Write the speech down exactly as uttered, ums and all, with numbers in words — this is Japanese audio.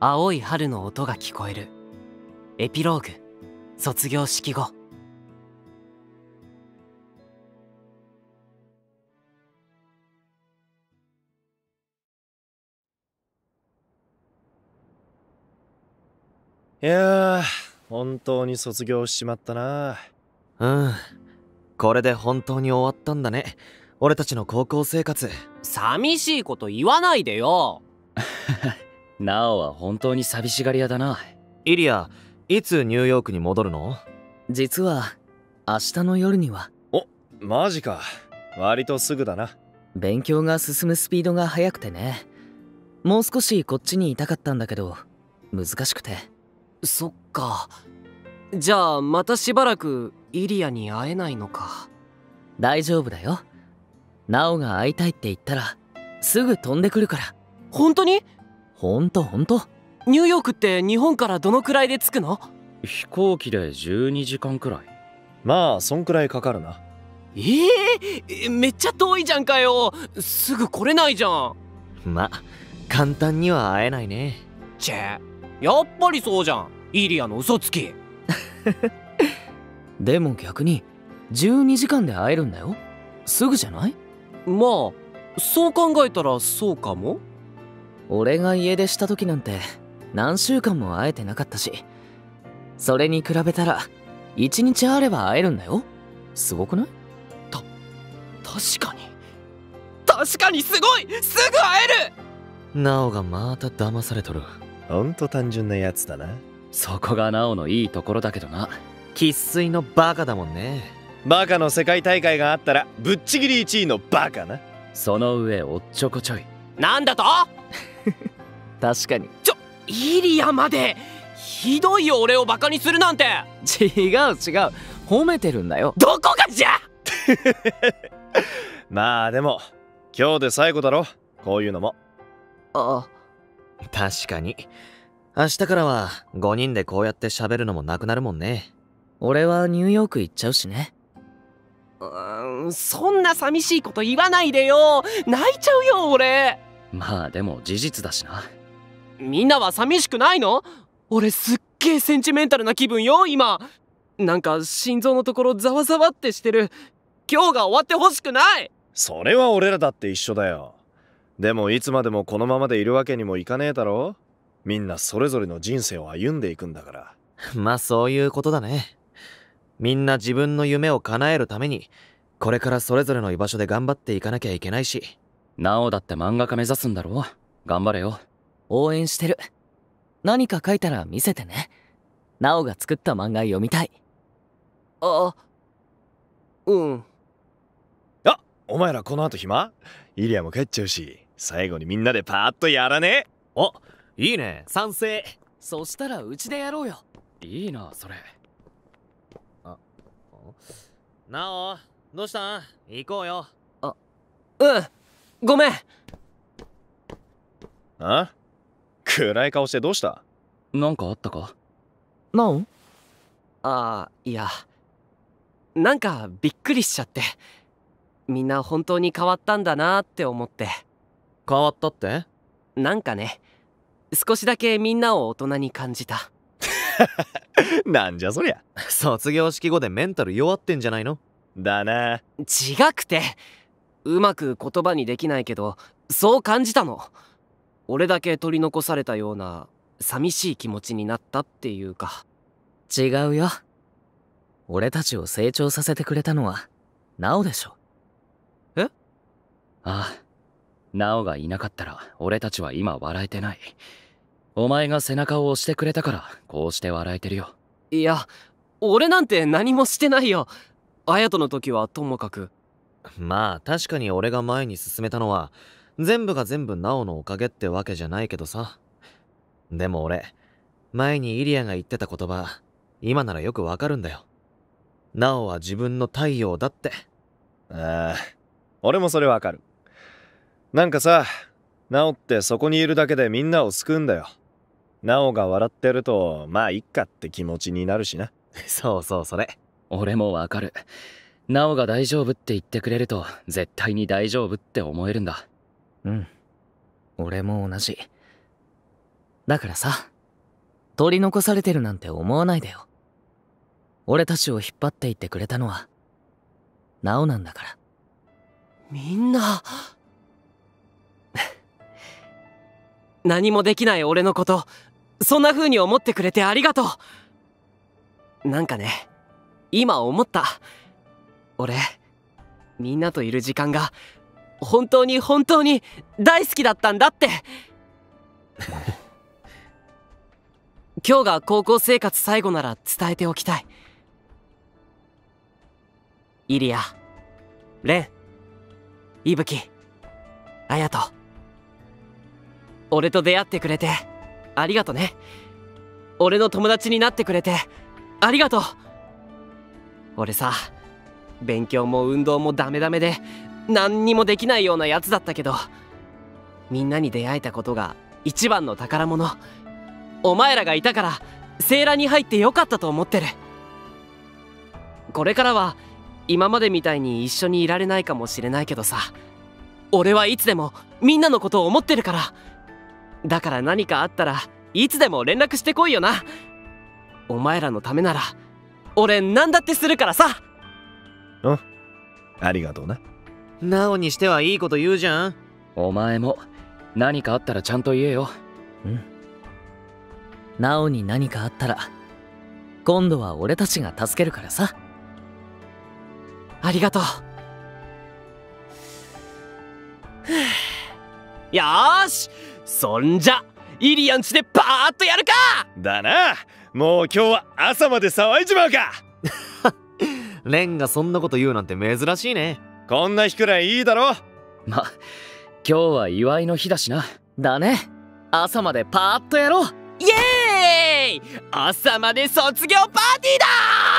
青い春の音が聞こえる。エピローグ、卒業式後。 いやー、本当に卒業しちまったな。 うん、これで本当に終わったんだね、俺たちの高校生活。 寂しいこと言わないでよ。 ナオは本当に寂しがり屋だな。 イリア、いつニューヨークに戻るの？ 実は明日の夜には。 お、マジか。割とすぐだな。 勉強が進むスピードが速くてね。もう少しこっちにいたかったんだけど難しくて。 そっか。じゃあまたしばらくイリアに会えないのか。 大丈夫だよ。ナオが会いたいって言ったらすぐ飛んでくるから。 本当に？ ほんとほんと。 ニューヨークって日本からどのくらいで着くの？ 飛行機でじゅうにじかんくらい。 まあそんくらいかかるな。 えー、めっちゃ遠いじゃんかよ。すぐ来れないじゃん。 ま、簡単には会えないね。 チェ、やっぱりそうじゃん、イリアの嘘つき。 でも逆にじゅうにじかんで会えるんだよ。すぐじゃない？ まあそう考えたらそうかも。 俺が家出した時なんて何週間も会えてなかったし、それに比べたらいちにちあれば会えるんだよ。すごくない？ た確かに確かにすごい、すぐ会える。 ナオがまた騙されとる。 ほんと単純なやつだな。 そこがナオのいいところだけどな。 生粋のバカだもんね。 バカの世界大会があったらぶっちぎりいちいのバカな。 その上おっちょこちょい。 なんだと？ 確かに。 ちょ、イリアまでひどいよ、俺をバカにするなんて。 違う違う、褒めてるんだよ。 どこがじゃ。 まあでも今日で最後だろ、こういうのも。 あ、 確かに明日からはごにんでこうやって喋るのもなくなるもんね。 俺はニューヨーク行っちゃうしね。 うーん、そんな寂しいこと言わないでよ。泣いちゃうよ俺。 まあでも事実だしな。 みんなは寂しくないの？俺すっげえセンチメンタルな気分よ今。なんか心臓のところざわざわってしてる。今日が終わってほしくない。 それは俺らだって一緒だよ。でもいつまでもこのままでいるわけにもいかねえだろ。みんなそれぞれの人生を歩んでいくんだから。 まあそういうことだね。みんな自分の夢を叶えるためにこれからそれぞれの居場所で頑張っていかなきゃいけないし。 ナオだって漫画家目指すんだろ。頑張れよ。応援してる。何か書いたら見せてね。ナオが作った漫画読みたい。 あ、うん。 あ、お前らこの後暇？イリアも帰っちゃうし、最後にみんなでパーッとやらね？ お、いいね、賛成。 そしたらうちでやろうよ。いいなそれ。 あ、なお、どうしたん？行こうよ。 あ、うん、ごめん。 あ？暗い顔してどうした？ なんかあったか？ナオ？ ああ、いや、なんかびっくりしちゃって。みんな本当に変わったんだなって思って。 変わったって？ なんかね、少しだけみんなを大人に感じた。 なんじゃそりゃ。 卒業式後でメンタル弱ってんじゃないの？ だな。 違くて、うまく言葉にできないけどそう感じたの。俺だけ取り残されたような寂しい気持ちになったっていうか。 違うよ。俺たちを成長させてくれたのはナオでしょ。 え？ ああ、ナオがいなかったら俺たちは今笑えてない。お前が背中を押してくれたからこうして笑えてるよ。 いや、俺なんて何もしてないよ。綾人の時はともかく。 まあ確かに俺が前に進めたのは全部が全部ナオのおかげってわけじゃないけどさ。でも俺、前にイリアが言ってた言葉、今ならよくわかるんだよ。ナオは自分の太陽だって。 ああ、俺もそれわかる。なんかさ、ナオってそこにいるだけでみんなを救うんだよ。ナオが笑ってるとまあいっかって気持ちになるしな。 そうそう、それ。 俺もわかる。ナオが大丈夫って言ってくれると絶対に大丈夫って思えるんだ。うん、俺も同じ。 だからさ、取り残されてるなんて思わないでよ。俺たちを引っ張っていってくれたのはナオなんだから。 みんな何もできない俺のことそんな風に思ってくれてありがとう。なんかね、今思った。俺みんなといる時間が本当に本当に大好きだったんだって今日が高校生活最後なら伝えておきたい。イリア、レン、イブキ、アヤト、俺と出会ってくれてありがとね。俺の友達になってくれてありがとう。俺さ、勉強も運動もダメダメで何にもできないようなやつだったけど、みんなに出会えたことが一番の宝物。お前らがいたからセーラに入ってよかったと思ってる。これからは今までみたいに一緒にいられないかもしれないけどさ、俺はいつでもみんなのことを思ってるから。だから何かあったらいつでも連絡してこいよな。お前らのためなら俺何だってするからさ。 うん、ありがとうな。 ナオにしてはいいこと言うじゃん。 お前も何かあったらちゃんと言えよ。 うん。ナオに何かあったら今度は俺たちが助けるからさ。 ありがとう。よーし、そんじゃイリアンちでパーッとやるか。 だな。もう今日は朝まで騒いじまうかレンがそんなこと言うなんて珍しいね。 こんな日くらいいいだろ。 ま、今日は祝いの日だしな。 だね。朝までパーッとやろう。 イエーイ、朝まで卒業パーティーだー。